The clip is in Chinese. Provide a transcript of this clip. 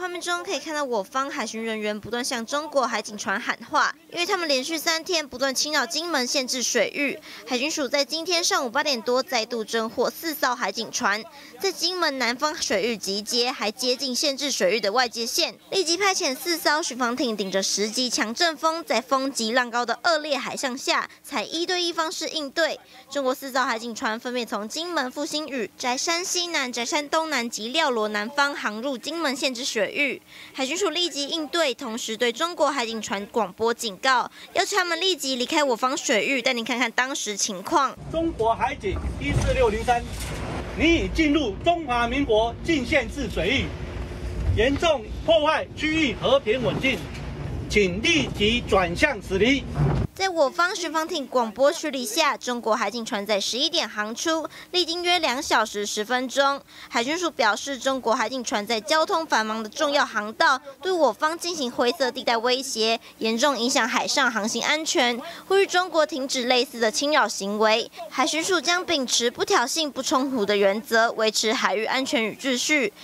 画面中可以看到我方海巡人员不断向中国海警船喊话，因为他们连续3天不断侵扰金门限制水域。海巡署在今天上午8点多再度侦获4艘海警船，在金门南方水域集结，还接近限制水域的外界线，立即派遣4艘巡防艇，顶着10级强阵风，在风急浪高的恶劣海象下，采1对1方式应对。中国4艘海警船分别从金门复兴屿、宅山西南、宅山东南及廖罗南方航入金门限制水域，海巡署立即应对，同时对中国海警船广播警告，要求他们立即离开我方水域。带您看看当时情况。 中国海警14603，你已进入中华民国境限制水域，严重破坏区域和平稳定，请立即转向驶离。 在我方巡防艇广播驱离下，中国海警船在11点航出，历经约2小时10分钟。海巡署表示，中国海警船在交通繁忙的重要航道对我方进行灰色地带威胁，严重影响海上航行安全，呼吁中国停止类似的侵扰行为。海巡署将秉持不挑衅、不冲突的原则，维持海域安全与秩序。